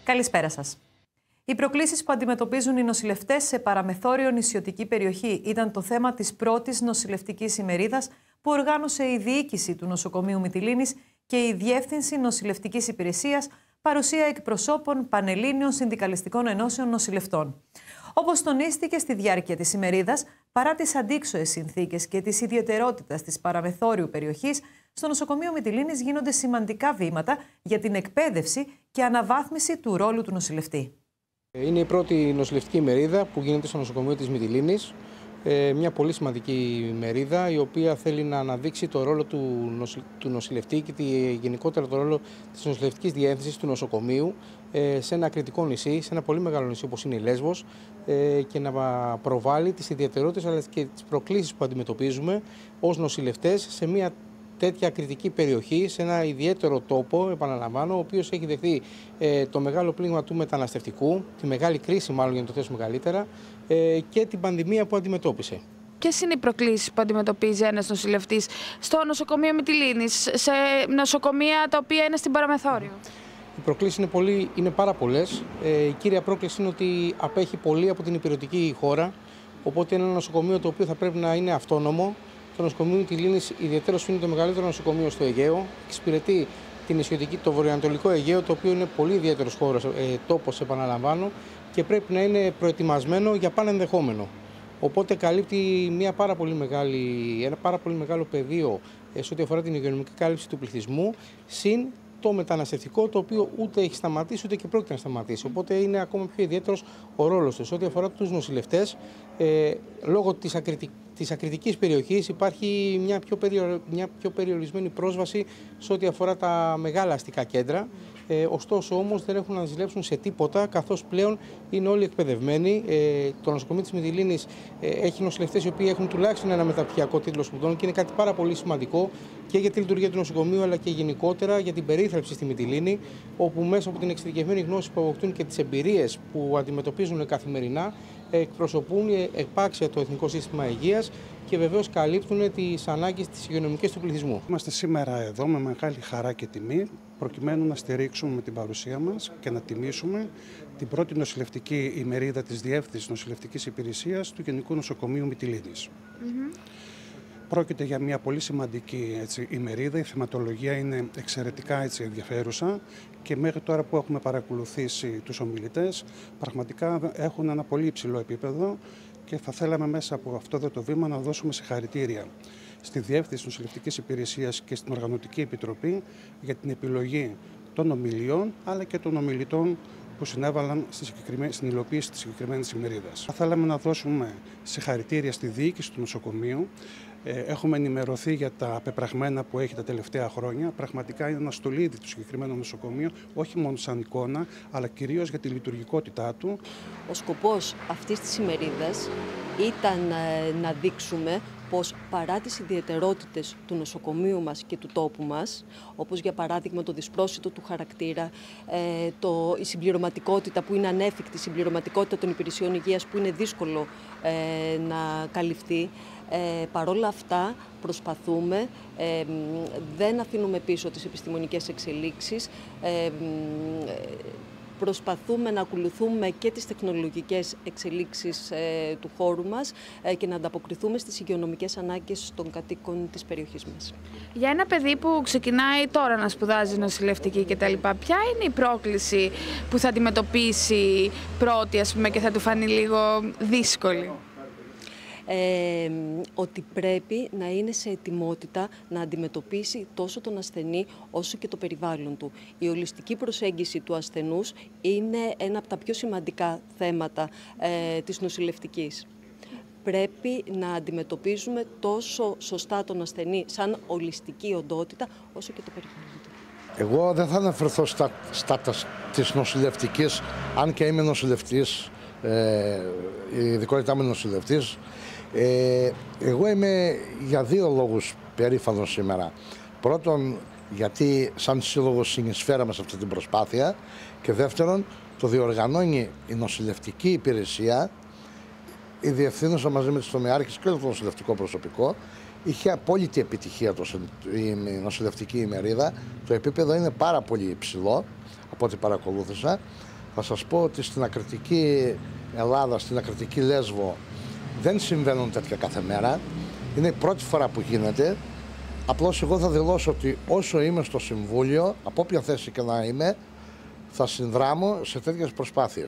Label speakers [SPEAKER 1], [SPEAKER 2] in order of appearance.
[SPEAKER 1] Καλησπέρα σας. Οι προκλήσεις που αντιμετωπίζουν οι νοσηλευτές σε παραμεθόριο νησιωτική περιοχή ήταν το θέμα της πρώτης νοσηλευτικής ημερίδας που οργάνωσε η διοίκηση του νοσοκομείου Μυτιλήνης και η Διεύθυνση Νοσηλευτικής Υπηρεσίας, παρουσία εκπροσώπων πανελλήνιων συνδικαλιστικών ενώσεων νοσηλευτών. Όπως τονίστηκε στη διάρκεια της ημερίδας, παρά τις αντίξωες συνθήκες και τις ιδιαιτερότητες της παραμεθόριου περιοχής, στο νοσοκομείο Μυτιλήνης γίνονται σημαντικά βήματα για την εκπαίδευση και αναβάθμιση του ρόλου του νοσηλευτή.
[SPEAKER 2] Είναι η πρώτη νοσηλευτική ημερίδα που γίνεται στο νοσοκομείο της Μυτιλήνης. Μια πολύ σημαντική ημερίδα, η οποία θέλει να αναδείξει το ρόλο του νοσηλευτή και γενικότερα το ρόλο της νοσηλευτικής διεύθυνσης του νοσοκομείου σε ένα κριτικό νησί, σε ένα πολύ μεγάλο νησί όπως είναι η Λέσβος, και να προβάλλει τις ιδιαιτερότητες αλλά και τις προκλήσεις που αντιμετωπίζουμε ως νοσηλευτές σε μια τέτοια κριτική περιοχή, σε ένα ιδιαίτερο τόπο, επαναλαμβάνω, ο οποίος έχει δεχθεί το μεγάλο πλήγμα του μεταναστευτικού, τη μεγάλη κρίση μάλλον για να το θέσουμε καλύτερα, και την πανδημία που αντιμετώπισε.
[SPEAKER 3] Ποιες είναι οι προκλήσεις που αντιμετωπίζει ένας νοσηλευτής στο νοσοκομείο Μυτιλήνης, σε νοσοκομεία τα οποία είναι στην παραμεθόριο?
[SPEAKER 2] Οι προκλήσεις είναι πάρα πολλές. Η κύρια πρόκληση είναι ότι απέχει πολύ από την υπηρετική χώρα, οπότε είναι ένα νοσοκομείο το οποίο θα πρέπει να είναι αυτόνομο. Το νοσοκομείο Μυτιλήνης ιδιαίτερος είναι το μεγαλύτερο νοσοκομείο στο Αιγαίο. Εξυπηρετεί το βορειοανατολικό Αιγαίο, το οποίο είναι πολύ ιδιαίτερος τόπος, επαναλαμβάνω, και πρέπει να είναι προετοιμασμένο για πάνε ενδεχόμενο. Οπότε καλύπτει ένα πάρα πολύ μεγάλο πεδίο σε ό,τι αφορά την υγειονομική κάλυψη του πληθυσμού, συν το μεταναστευτικό, το οποίο ούτε έχει σταματήσει ούτε και πρόκειται να σταματήσει. Οπότε είναι ακόμα πιο ιδιαίτερος ο ρόλος του. Σε ό,τι αφορά τους νοσηλευτές, λόγω της ακριτικής περιοχής υπάρχει μια πιο περιορισμένη πρόσβαση σε ό,τι αφορά τα μεγάλα αστικά κέντρα. Ωστόσο όμως δεν έχουν να ζηλέψουν σε τίποτα, καθώς πλέον είναι όλοι εκπαιδευμένοι. Το νοσοκομείο της Μυτιλήνης έχει νοσηλευτές οι οποίοι έχουν τουλάχιστον ένα μεταπτυχιακό τίτλο σπουδών και είναι κάτι πάρα πολύ σημαντικό και για τη λειτουργία του νοσοκομείου αλλά και γενικότερα για την περίθαλψη στη Μυτιλήνη, όπου μέσα από την εξειδικευμένη γνώση που αποκτούν και τις εμπειρίες που αντιμετωπίζουν καθημερινά, εκπροσωπούν επάξια το Εθνικό Σύστημα Υγείας και βεβαίως καλύπτουν τις ανάγκες της υγειονομικής του πληθυσμού.
[SPEAKER 4] Είμαστε σήμερα εδώ με μεγάλη χαρά και τιμή, προκειμένου να στηρίξουμε με την παρουσία μας και να τιμήσουμε την πρώτη νοσηλευτική ημερίδα της Διεύθυνσης Νοσηλευτικής Υπηρεσίας του Γενικού Νοσοκομείου Μυτιλήνης. Πρόκειται για μια πολύ σημαντική ημερίδα, η θεματολογία είναι εξαιρετικά ενδιαφέρουσα και μέχρι τώρα που έχουμε παρακολουθήσει τους ομιλητές, πραγματικά έχουν ένα πολύ υψηλό επίπεδο και θα θέλαμε μέσα από αυτό το βήμα να δώσουμε συγχαρητήρια στη Διεύθυνση Νοσηλευτικής Υπηρεσίας και στην Οργανωτική Επιτροπή για την επιλογή των ομιλιών αλλά και των ομιλητών που συνέβαλαν στην υλοποίηση της συγκεκριμένης ημερίδας. Θα θέλαμε να δώσουμε συγχαρητήρια στη διοίκηση του νοσοκομείου. Έχουμε ενημερωθεί για τα πεπραγμένα που έχει τα τελευταία χρόνια. Πραγματικά είναι ένα στολίδι του συγκεκριμένου νοσοκομείου, όχι μόνο σαν εικόνα, αλλά κυρίως για τη λειτουργικότητά του.
[SPEAKER 5] Ο σκοπός αυτής της ημερίδας ήταν να δείξουμε πως παρά τις ιδιαιτερότητες του νοσοκομείου μας και του τόπου μας, όπως για παράδειγμα το δυσπρόσιτο του χαρακτήρα, η συμπληρωματικότητα που είναι ανέφικτη, η συμπληρωματικότητα των υπηρεσιών υγείας που είναι δύσκολο να καλυφθεί, παρόλα αυτά προσπαθούμε, δεν αφήνουμε πίσω τις επιστημονικές εξελίξεις, προσπαθούμε να ακολουθούμε και τις τεχνολογικές εξελίξεις του χώρου μας και να ανταποκριθούμε στις υγειονομικές ανάγκες των κατοίκων της περιοχής μας.
[SPEAKER 3] Για ένα παιδί που ξεκινάει τώρα να σπουδάζει νοσηλευτική κτλ., ποια είναι η πρόκληση που θα αντιμετωπίσει πρώτη, και θα του φανεί λίγο δύσκολη?
[SPEAKER 5] Ότι πρέπει να είναι σε ετοιμότητα να αντιμετωπίσει τόσο τον ασθενή όσο και το περιβάλλον του. Η ολιστική προσέγγιση του ασθενούς είναι ένα από τα πιο σημαντικά θέματα της νοσηλευτικής. Πρέπει να αντιμετωπίζουμε τόσο σωστά τον ασθενή σαν ολιστική οντότητα όσο και το περιβάλλον του.
[SPEAKER 6] Εγώ δεν θα αναφερθώ στα της νοσηλευτικής, αν και είμαι νοσηλευτής, η ειδικότητά μου είναι νοσηλευτής. Εγώ είμαι για δύο λόγους περήφανος σήμερα. Πρώτον, γιατί σαν σύλλογος συνεισφέραμε σε αυτή την προσπάθεια, και δεύτερον, το διοργανώνει η νοσηλευτική υπηρεσία, η διευθύνουσα μαζί με τις τομεάρχες και το νοσηλευτικό προσωπικό. Είχε απόλυτη επιτυχία η νοσηλευτική ημερίδα. Το επίπεδο είναι πάρα πολύ υψηλό από ό,τι παρακολούθησα. Θα σας πω ότι στην ακριτική Ελλάδα, στην ακριτική Λέσβο, δεν συμβαίνουν τέτοια κάθε μέρα. Είναι η πρώτη φορά που γίνεται. Απλώς εγώ θα δηλώσω ότι όσο είμαι στο Συμβούλιο, από όποια θέση και να είμαι, θα συνδράμω σε τέτοιες προσπάθειες.